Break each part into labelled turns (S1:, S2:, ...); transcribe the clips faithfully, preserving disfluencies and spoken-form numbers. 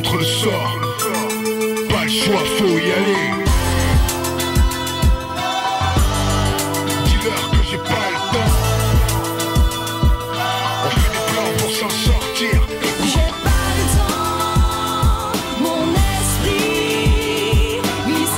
S1: contre le sort. Pas le choix, faut y aller. Dis-leur que j'ai pas le temps. On fait des plans pour s'en sortir.
S2: J'ai pas le temps, mon esprit glisse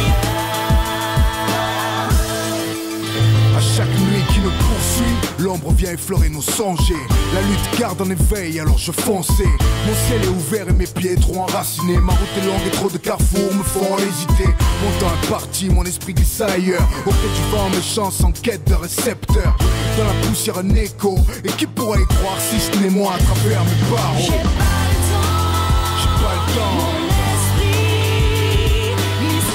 S2: ailleurs.
S1: À chaque nuit qui nous poursuit, l'ombre vient effleurer nos songes. La lutte garde en éveil, alors je fonçais. Mon ciel est ouvert et mes pieds trop enracinés. Ma route est longue et trop de carrefours me font hésiter. Mon temps est parti, mon esprit glisse ailleurs. Au pied du vent, mes chances en quête de récepteurs. Dans la poussière un écho, et qui pourrait y croire si ce n'est moi à travers mes barreaux.
S2: J'ai pas le temps,
S1: J'ai pas le temps.
S2: mon esprit glisse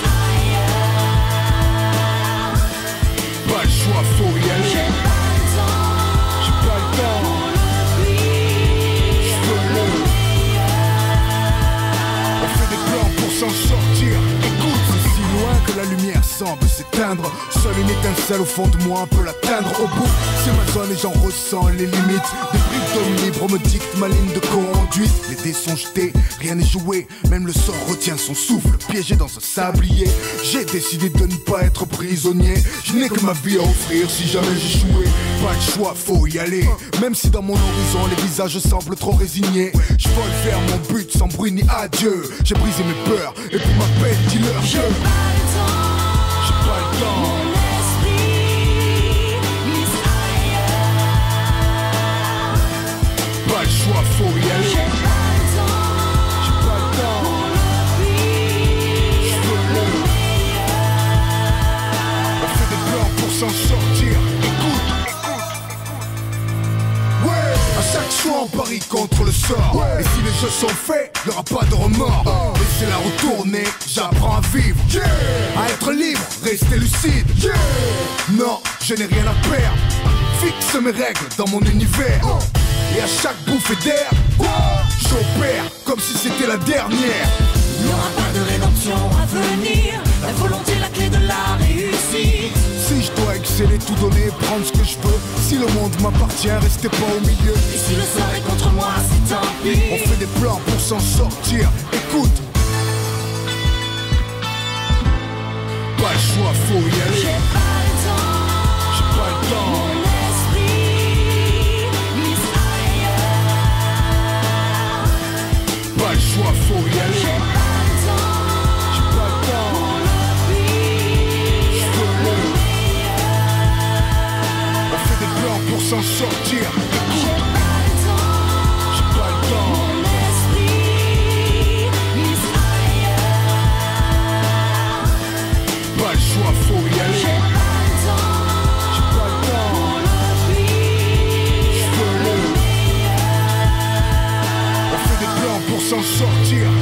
S2: ailleurs.
S1: Pas le choix, faut y
S2: J'ai
S1: aller.
S2: pas le temps,
S1: J'ai pas le temps.
S2: mon oubli,
S1: J'veux le On fait des plans pour s'en sortir. Écoute, c'est si loin que la lumière semble s'éteindre. Seule une étincelle au fond de moi peut l'atteindre. Au bout, c'est ma zone et j'en ressens les limites. Des briques d'homme libre me dictent ma ligne de conduite. Les dés sont jetés, rien n'est joué. Même le sort retient son souffle, piégé dans un sablier. J'ai décidé de ne pas être prisonnier. Je n'ai que ma vie à offrir si jamais j'échouais. Pas de choix, faut y aller. Même si dans mon horizon les visages semblent trop résignés. Je vole vers mon but sans bruit ni adieu. J'ai brisé mes peurs et pour ma peine dis-leur que
S2: j'ai pas le temps,
S1: j'ai pas le temps.
S2: mon esprit glisse ailleurs.
S1: Pas le choix, faut y
S2: J'ai
S1: aller.
S2: pas le temps,
S1: J'ai pas le temps.
S2: mon oubli,
S1: J'veux le On fait des plans pour s'en sortir. Écoute, écoute. Ouais, à chaque choix on parie contre le sort. Et si les jeux sont faits, y'aura pas de remords. Laissez-la retourner, j'apprends à vivre. À être libre, rester lucide. Non, je n'ai rien à perdre. Fixe mes règles dans mon univers. Et à chaque bouffée d'air, j'opère comme si c'était la dernière.
S2: il n'y aura pas de rédemption à venir. La volonté est la clé de la réussite.
S1: Si je dois exceller, tout donner, prendre ce que je veux. Si le monde m'appartient, restez pas au milieu.
S2: Et si le sort est contre moi, c'est tant pis.
S1: On fait des plans pour s'en sortir. Écoute, pas le choix, faut y
S2: J'ai
S1: aller.
S2: pas le temps,
S1: J'ai pas le temps.
S2: mon esprit glisse ailleurs.
S1: Pas le choix, faut y
S2: J'ai
S1: aller.
S2: pas le temps,
S1: J'ai pas le temps.
S2: mon oubli,
S1: J'veux le On fait des plans pour s'en sortir.
S2: j'ai
S1: Écoute,
S2: pas le temps,
S1: j'ai pas le temps.
S2: mon esprit glisse ailleurs.
S1: Pas le choix, faut y
S2: J'ai
S1: aller.
S2: pas le temps,
S1: J'ai pas le temps.
S2: mon oubli,
S1: J'veux le On fait des plans pour s'en sortir.